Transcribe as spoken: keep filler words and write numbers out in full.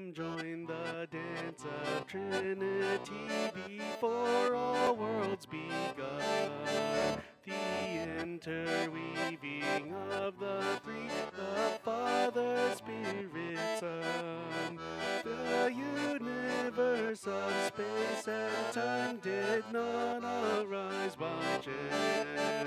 Come join the dance of Trinity before all worlds begun. The interweaving of the three, the Father, Spirit, Son. The universe of space and time did not arise by chance.